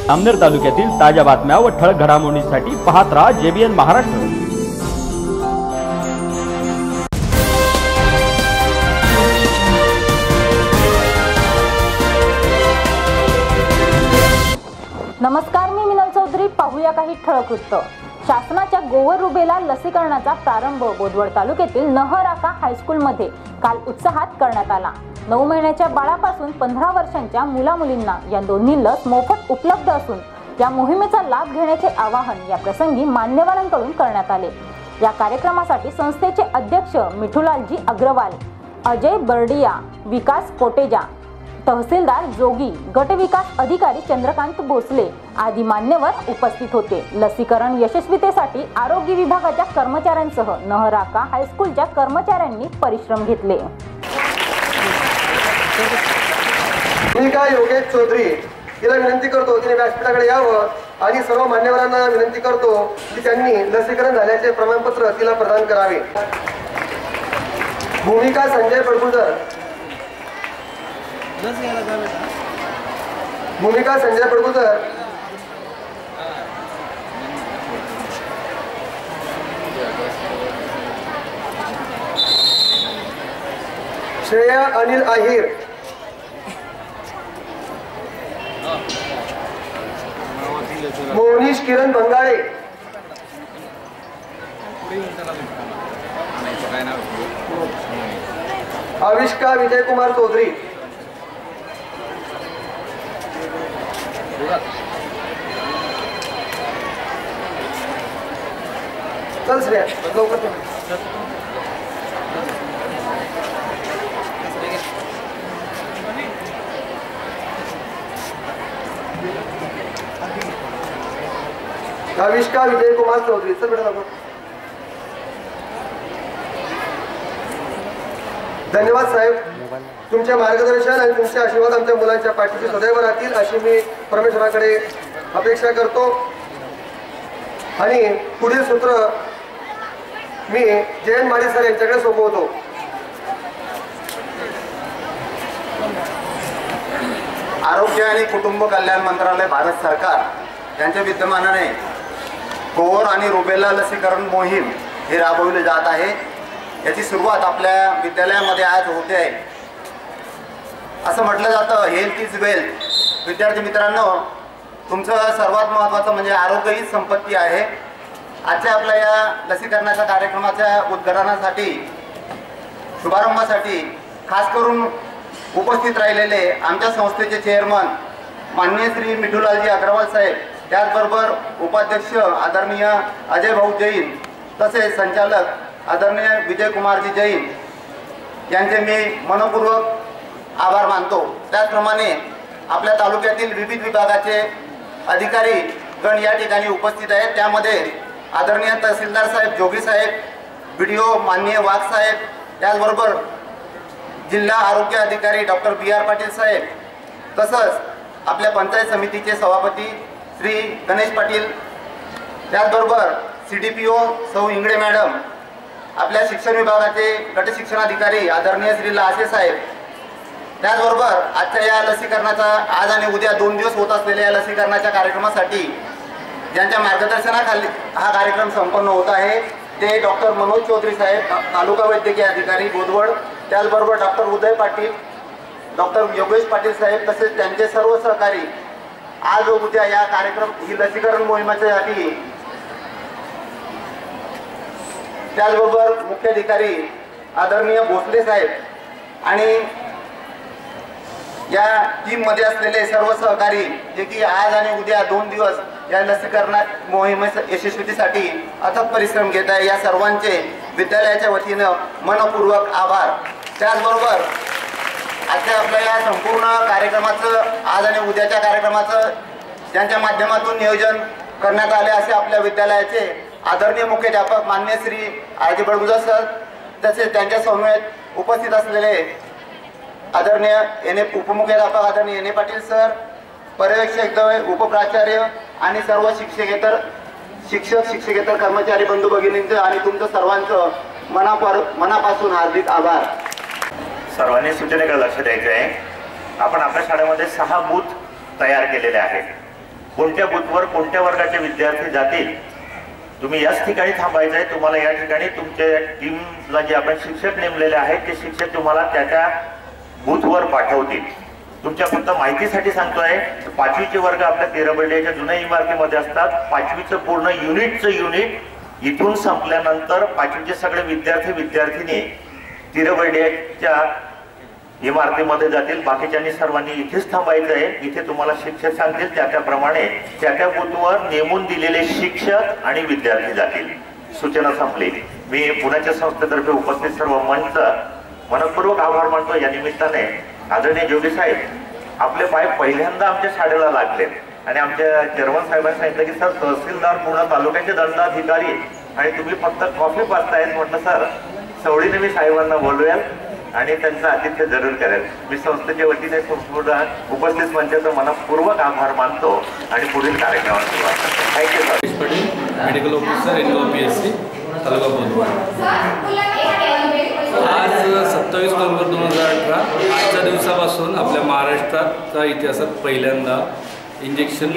अमनेर तालुक्यातील ताज्या बातम्या व ठळक घडामोडींसाठी पाहत राहा JBN महाराष्ट्र। नमस्कार, मी मिनल चौधरी। पाहूया काही ठळक वृत्त। शासनाच्या गोवर रुबेला लसीकरणाचा प्रारंभ बोदवड तालुक्यातील नहराका हायस्कूल मध्ये काल उत्साहात करण्यात आला। 9 महिन्याच्या बाळापासून 15 वर्षांच्या मुला-मुलींना या दोन्ही लस मोफत उपलब्ध असून या मोहिमेचा लाभ घेण्याचे आवाहन या प्रसंगी मान्यवरांकडून करण्यात आले। या कार्यक्रमासाठी संस्थेचे अध्यक्ष मिठूलालजी अग्रवाल, अजय बर्डिया, विकास कोटेजा, तहसीलदार जोगी, गट विकास अधिकारी चंद्रकांत भोसले आदी मान्यवर उपस्थित होते। लसीकरण यशस्वीतेसाठी आरोग्य विभागाच्या कर्मचाऱ्यांसह नहराका हायस्कूलच्या कर्मचाऱ्यांनी परिश्रम घेतले। मी काय योगेश चौधरी तिला विनंती करतो तिने व्यासपीठाकडे यावं आणि सर्व मान्यवरांना विनंती करतो की त्यांनी लसीकरण झाल्याचे प्रमाणपत्र तिला प्रदान करावे। भूमिका संजय पडकुळकर, भूमिका संजय पडकुळकर, श्रेया अनिल आहिर, मोनिश किरण बंगाळे, आविष्का विजय कुमार चौधरी, चल श्रेया लवकर आविष्का विजय कुमार चौधरी, चल बेटा लवकर। धन्यवाद साहेब, तुमचे मार्गदर्शन आणि तुमचे आशीर्वाद आमच्या मुलांच्या पाठीशी सदैव राहतील अशी मी परमेश्वराकडे अपेक्षा करतो। आणि पुढील सूत्र मी जयंत माडी सर यांच्याकडे सोपवतो। आरोग्य आणि कुटुंब कल्याण मंत्रालय भारत सरकार यांच्या विद्यमानाने गोवर आणि रुबेला लसीकरण मोहीम ही राबवली जात आहे। याची सुरुवात आपल्या विद्यालयामध्ये आज होते आहे। असं म्हटलं जातं हेल्थ इज वेल्थ। विद्यार्थी मित्रांनो, तुमचं सर्वात महत्त्वाचं म्हणजे आरोग्य ही संपत्ती आहे। आजच्या आपल्या या लसीकरणाच्या कार्यक्रमाच्या उद्घाटनासाठी शुभारंभासाठी खास करून उपस्थित राहिलेले आमच्या संस्थेचे चेअरमन माननीय श्री मिठूलालजी अग्रवाल साहेब, त्याचबरोबर उपाध्यक्ष आदरणीय अजय भाऊ जैन, तसेच संचालक आदरणीय विजय कुमारजी जैन यांचे मी मनपूर्वक आभार मानतो। त्याचप्रमाणे आपल्या तालुक्यातील विविध विभागाचे अधिकारी गण या ठिकाणी उपस्थित आहेत। त्यामध्ये आदरणीय तहसीलदार साहेब जोगी साहेब, BDO माननीय वाघ साहेब, त्याचबरोबर जिल्हा आरोग्य अधिकारी डॉक्टर BR पाटील साहेब, तसंच आपल्या पंचायत समितीचे सभापती श्री गणेश पाटील, त्याचबरोबर CDPO सौ इंगडे मॅडम, आपल्या शिक्षण विभागाचे गट शिक्षणाधिकारी आदरणीय श्री लासे साहेब, त्याचबरोबर आजच्या या लसीकरणाचा आज आणि उद्या 2 दिवस होत असलेल्या या लसीकरणाच्या कार्यक्रमासाठी ज्यांच्या मार्गदर्शनाखाली हा कार्यक्रम संपन्न होत आहे ते डॉक्टर मनोज चौधरी साहेब, तालुका वैद्यकीय अधिकारी बोदवड, त्याचबरोबर डॉक्टर उदय पाटील, डॉक्टर योगेश पाटील साहेब, तसेच त्यांचे सर्व सहकारी आज उद्या या कार्यक्रम ही लसीकरण मोहिमेसाठी, त्याचबरोबर मुख्याधिकारी आदरणीय भोसले साहेब आणि या टीममध्ये असलेले सर्व सहकारी जे की आज आणि उद्या 2 दिवस या लसीकरण मोहिमेच्या यशस्वीतेसाठी अथक परिश्रम घेत आहे, या सर्वांचे विद्यालयाच्या वतीनं मनपूर्वक आभार। त्याचबरोबर आजच्या आपल्या या संपूर्ण कार्यक्रमाचं आज आणि उद्याच्या कार्यक्रमाचं ज्यांच्या माध्यमातून नियोजन करण्यात आले असे आपल्या विद्यालयाचे आदरणीय मुख्याध्यापक मान्य श्री RG बडगुजर सर, तसेच त्यांच्या समवेत उपस्थित असलेले आदरणीय उपमुख्याध्यापक आदरणीय NA पाटील सर, पर्यवेक्षक उपप्राचार्य आणि सर्व शिक्षक शिक्षकेतर कर्मचारी बंधू भगिनींचं आणि तुमचं सर्वांचं मनापासून हार्दिक आभार। सर्वांनी सूचनेकडे लक्ष द्यायचे आहे। आपण आपल्या शाळेमध्ये 6 बूथ तयार केलेले आहेत। कोणत्या बूथवर कोणत्या वर्गाचे विद्यार्थी जातील, तुम्ही याच ठिकाणी थांबायचं आहे. तुम्हाला या ठिकाणी तुमच्या टीमला जे आपण शिक्षक नेमलेले आहेत ते शिक्षक तुम्हाला त्या बूथवर पाठवतील. तुमच्या फक्त माहितीसाठी सांगतोय, 5वीचे वर्ग आपल्या तेरबर्डियाच्या जुन्या इमारतीमध्ये असतात. 5वीचं पूर्ण युनिट इथून संपल्यानंतर 5वीचे सगळे विद्यार्थी तेरबर्डियाच्या इमारतीमध्ये जातील. बाकीच्यांनी सर्वांनी इथेच थांबायचं आहे. इथे तुम्हाला शिक्षक सांगतील त्याप्रमाणे त्या बूथवर नेमून दिलेले शिक्षक आणि विद्यार्थी जातील. सूचना संपली. मी पुण्याच्या संस्थेतर्फे उपस्थित सर्व मंच मनपूर्वक आभार मानतो. या निमित्ताने आदरणीय जोगी साहेब, आपले पाय पहिल्यांदा आमच्या शाळेला लागले आणि आमच्या चेअरमन साहेबांनी सांगितलं की सर, तहसीलदार पूर्ण तालुक्याचे दंडाधिकारी आणि तुम्ही फक्त कॉफी पाजतायत. म्हटलं सर, सवडीने मी साहेबांना बोलवेल आणि त्यांचं आतिथ्य जरूर करेल. मी संस्थेच्या वतीने संपूर्ण उपस्थित मंचाचा मनपूर्वक आभार मानतो आणि पुढील कार्यक्रमात सुरुवात करतो. Thank you sir. Patel, medical officer NOPSC taluka Bodwad. आज 27 नोव्हेंबर 2018 आजच्या दिवसापासून आपल्या महाराष्ट्राच्या इतिहासात पहिल्यांदा इंजेक्शन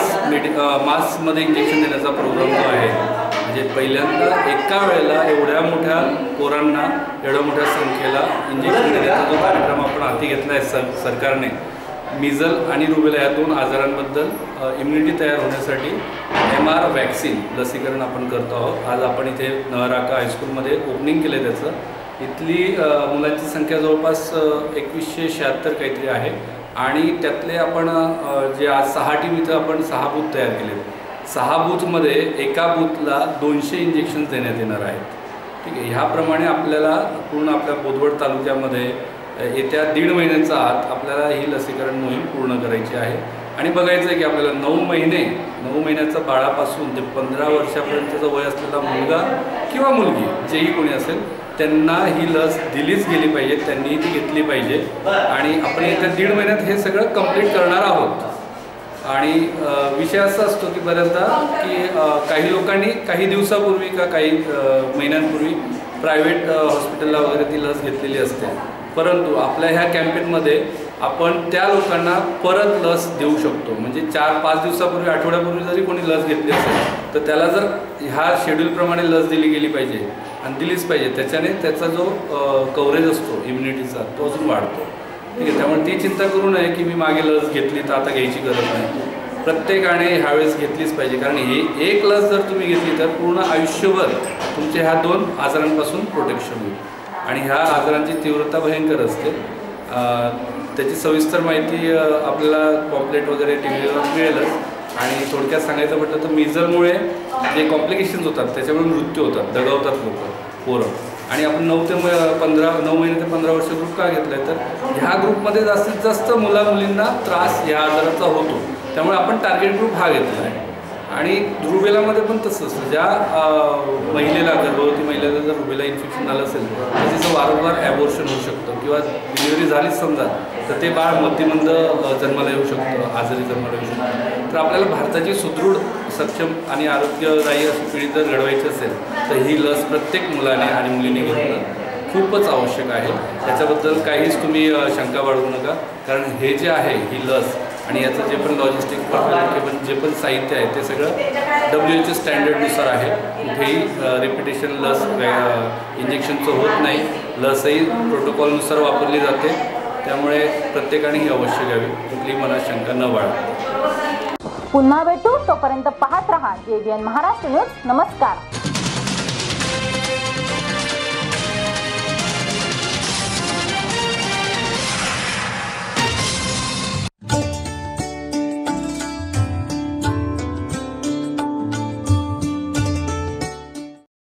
मासमध्ये इंजेक्शन देण्याचा प्रोग्राम जो आहे, म्हणजे पहिल्यांदा एका वेळेला एवढ्या मोठ्या पोरांना, एवढ्या मोठ्या संख्येला इंजेक्शन देण्याचा जो कार्यक्रम आपण हाती घेतला आहे सरकारने, मिझल आणि रुबेला या 2 आजारांबद्दल इम्युनिटी तयार होण्यासाठी MR वॅक्सिन लसीकरण आपण करतो आहोत. आज आपण इथे नहराका हायस्कूलमध्ये ओपनिंग केलं आहे त्याचं. इथली मुलांची संख्या जवळपास 2176 काहीतरी आहे आणि त्यातले आपण जे आज 6 टीम इथं आपण 6 बूथ तयार केले. 6 बूथमध्ये एका बूथला 200 इंजेक्शन्स देण्यात येणार आहेत. ठीक आहे. ह्याप्रमाणे आपल्याला पूर्ण आपल्या बोधवड तालुक्यामध्ये येत्या 1.5 महिन्याचा आत आपल्याला ही लसीकरण मोहीम पूर्ण करायची आहे आणि बघायचं आहे की आपल्याला 9 महिन्याचा बाळापासून ते 15 वर्षापर्यंतचं वय असलेला मुलगा किंवा मुलगी जेही कोणी असेल त्यांना ही लस दिलीच गेली पाहिजे, त्यांनी ती घेतली पाहिजे आणि आपण येत्या 1.5 महिन्यात हे सगळं कंप्लीट करणार आहोत. आणि विषय असा असतो की बऱ्याचदा की काही लोकांनी काही दिवसापूर्वी का काही महिन्यांपूर्वी प्रायव्हेट हॉस्पिटलला वगैरे ती लस घेतलेली असते, परंतु आपल्या ह्या कॅम्पेनमध्ये आपण त्या लोकांना परत लस देऊ शकतो. म्हणजे 4-5 दिवसापूर्वी, आठवड्यापूर्वी जरी कोणी लस घेतली असेल तर त्याला जर ह्या शेड्यूलप्रमाणे लस दिली गेली पाहिजे आणि दिलीच पाहिजे. त्याच्याने त्याचा जो कव्हरेज असतो इम्युनिटीचा तो अजून वाढतो. ठीक आहे. त्यामुळे ती चिंता करू नये की मी मागे लस घेतली तर आता घ्यायची गरज नाही. प्रत्येकाने ह्यावेळेस घेतलीच पाहिजे, कारण ही एक लस जर तुम्ही घेतली तर पूर्ण आयुष्यभर तुमचे ह्या 2 आजारांपासून प्रोटेक्शन होईल. आणि ह्या आजारांची तीव्रता भयंकर असते. त्याची सविस्तर माहिती आपल्याला पॉम्पलेट वगैरे TVवर मिळेलच. आणि थोडक्यात सांगायचं म्हटलं तर मिझलमुळे जे कॉम्प्लिकेशन्स होतात त्याच्यामुळे मृत्यू होतात, दगावतात पोरं. आणि आपण 9 महिने ते 15 वर्ष ग्रुप का घेतला आहे तर ह्या ग्रुपमध्ये जास्तीत जास्त मुलींना त्रास ह्या आजाराचा होतो, त्यामुळे आपण टार्गेट ग्रुप हा घेतला आहे. आणि रुबेलामध्ये पण तसंच, ज्या महिलेला, गर्भवती महिलेला जर रुबेला इन्फेक्शन झालं असेल तर तिचं वारंवार ॲबॉर्शन होऊ शकतं किंवा डिलिव्हरी झालीच समजा तर ते बाळ मतिमंद जन्माला येऊ शकतं, आजारी जन्माला येऊ शकतं. तर आपल्याला भारताची सुदृढ, सक्षम आणि आरोग्यदायी अशी पिढी जर घडवायची असेल तर ही लस प्रत्येक मुलाने आणि मुलीने घेतलं खूपच आवश्यक आहे. त्याच्याबद्दल काहीच तुम्ही शंका बाळगू नका, कारण हे जे आहे ही लस आणि याचं जे पण लॉजिस्टिक जे पण साहित्य आहे ते सगळं WHO स्टँडर्डनुसार आहे. कुठेही रिपिटेशन लस इंजेक्शनचं होत नाही. लसही प्रोटोकॉलनुसार वापरली जाते. त्यामुळे प्रत्येकाने ही अवश्य घ्यावी, कुठलीही मनात शंका न बाळगता. पुन्हा भेटू, तोपर्यंत पाहत रहा JBN महाराष्ट्र न्यूज. नमस्कार.